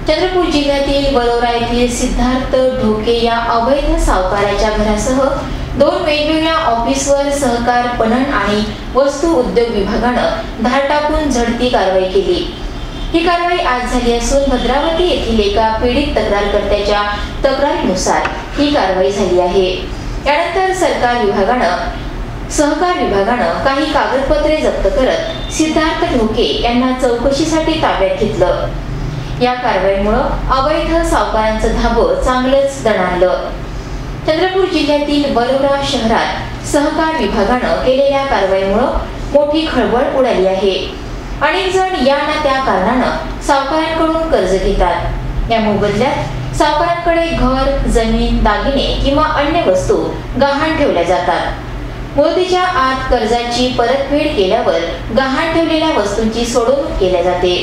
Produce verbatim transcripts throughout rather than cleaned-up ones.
चंद्रपूर जिल्ह्यातील वरोरा येथील सिद्धार्थ ढोके या अवैध सावकाराच्या घरासह दोन वेगवेगळ्या ऑफिसवर सहकार पणन आणि वस्तू उद्योग विभागानं धाड टाकून झडती कारवाई केली। ही कारवाई आज झाली असून भद्रावती येथील एका पीडित तक्रारकर्त्याच्या तक्रारीनुसार ही कारवाई झाली आहे। यानंतर सरकार विभागानं सहकार विभागानं काही कागदपत्रे जप्त करत सिद्धार्थ ढोके यांना चौकशीसाठी ताब्यात घेतलं। या कारवाईमुळे अवैध सावकारांचं धाबं चांगलंच दणाणलं। चंद्रपूर जिल्ह्यातील वरोरा शहरात सहकार विभागानं केलेल्या कारवाईमुळे मोठी खळबळ उडाली आहे। अनेक जण या ना त्या कारणानं सावकारांकडून कर्ज घेतात। या मोबदल्यात सावकारांकडे घर, जमीन, दागिने किंवा अन्य वस्तू गहाण ठेवल्या जातात। मुदतीच्या आत कर्जाची परतफेड केल्यावर गहाण ठेवलेल्या वस्तूंची सोडवणूक केली जाते।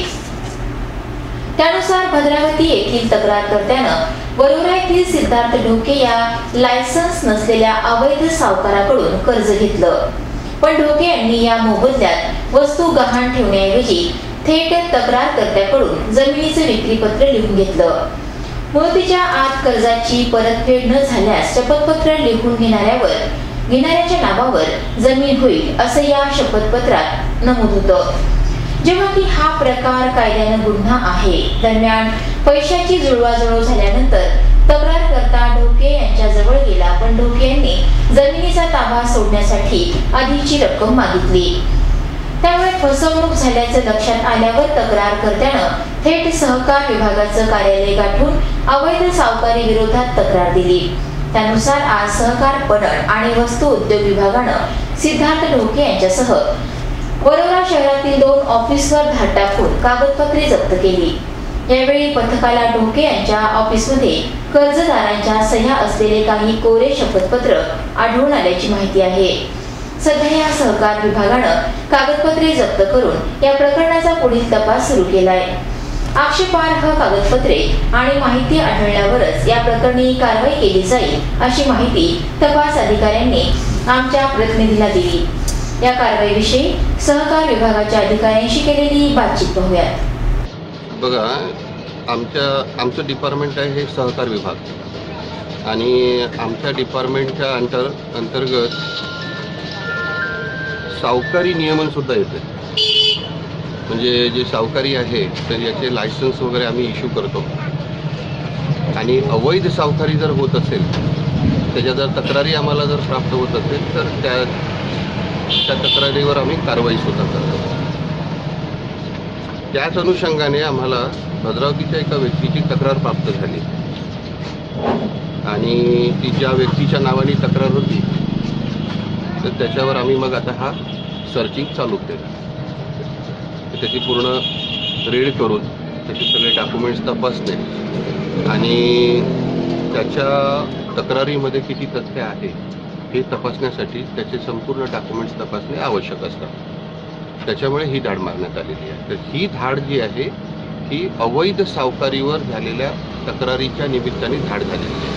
त्यानुसार भद्रावती येथील तक्रारकर्त्यानं वरोरा येथील सिद्धार्थ ढोके या लायसन्स नसलेल्या अवैध सावकाराकडून कर्ज घेतलं, पण ढोके यांनी या मोबदल्यात वस्तू गहाण ठेवण्याऐवजी थेट तक्रारकर्त्याकडून जमिनीचं विक्रीपत्र लिहून घेतलं। मुदतीच्या आत कर्जाची परतफेड न झाल्यास शपथपत्र लिहून घेणाऱ्यावर घेणाऱ्याच्या नावावर जमीन होईल असं या शपथपत्रात नमूद होतं। जेव्हा की हा प्रकार कायद्यानं गुन्हा आहे, दरम्यान पैशाची जुळवाजुळव झाल्यानंतर तक्रारकर्ता ढोके यांच्या जवळ गेला, पण ढोके यांनी जमिनीचा ताबा सोडण्यासाठी अधिकची रक्कम मागितली। त्यामुळे फसवणूक झाल्याचं लक्षात आल्यावर तक्रारकर्त्यानं थेट सहकार विभागाचं कार्यालय गाठून अवैध सावकारी विरोधात तक्रार दिली। त्यानुसार आज सहकार पणन आणि वस्तू उद्योग विभागानं सिद्धार्थ ढोके यांच्यासह वरोरा शहरातील दोन ऑफिसवर धाड टाकून कागदपत्रे जप्त केली। यावेळी पथकाला ढोके यांच्या ऑफिसमध्ये कर्जदारांच्या सह्या असलेले काही कोरे शपथपत्र आढळून आल्याची माहिती आहे। सध्या या सहकार विभागानं कागदपत्रे जप्त करून या प्रकरणाचा पुढील तपास सुरू केलाय। आक्षेपार्ह कागदपत्रे आणि माहिती आढळल्यावरच या प्रकरणी कारवाई केली जाईल अशी माहिती तपास अधिकाऱ्यांनी आमच्या प्रतिनिधीला दिली। या कारवाईविषयी सहकार विभागाच्या अधिकाऱ्यांशी केलेली बातचीत पाहूयात। बघा, आमच्या आमचं डिपार्टमेंट आहे हे सहकार विभाग आणि आमच्या डिपार्टमेंटच्या अंतर अंतर्गत सावकारी नियमन सुद्धा येते। म्हणजे जे सावकारी आहे तर याचे लायसन्स वगैरे आम्ही इश्यू करतो आणि अवैध सावकारी जर होत असेल, त्याच्या जर तक्रारी आम्हाला जर प्राप्त होत असेल तर त्या त्या तक्रारीवर आम्ही कारवाई सुद्धा करतो। त्याच अनुषंगाने आम्हाला भद्रावतीच्या एका व्यक्तीची तक्रार प्राप्त झाली आणि ती ज्या व्यक्तीच्या नावाने तक्रार होती तर त्याच्यावर आम्ही मग आता हा सर्चिंग चालू केलं। त्याची पूर्ण रेड करून त्याचे सगळे डॉक्युमेंट्स तपासणे आणि त्याच्या तक्रारीमध्ये किती तथ्य आहे हे तपासण्यासाठी त्याचे संपूर्ण डॉक्युमेंट्स तपासणे आवश्यक असतात। त्याच्यामुळे ही धाड मारण्यात आलेली आहे। तर ही धाड जी आहे ही अवैध सावकारीवर झालेल्या तक्रारीच्या निमित्ताने धाड झालेली आहे।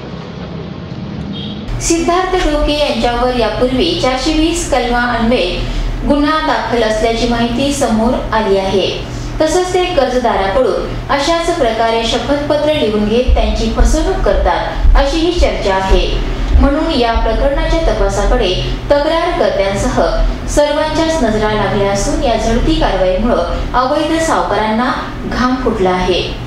सिद्धार्थ ढोके यांच्यावर यापूर्वी चारशे वीस कलमा अन्वये गुन्हा दाखल असल्याची माहिती समोर आली आहे। तसंच ते कर्जदाराकडून अशाच प्रकारे शपथपत्र लिहून घेत त्यांची फसवणूक करतात अशी ही चर्चा आहे। म्हणून या प्रकरणाच्या तपासाकडे तक्रारकर्त्यांसह सर्वांच्याच नजरा लागल्या असून या झडती कारवाईमुळे अवैध सावकारांना घाम फुटला आहे।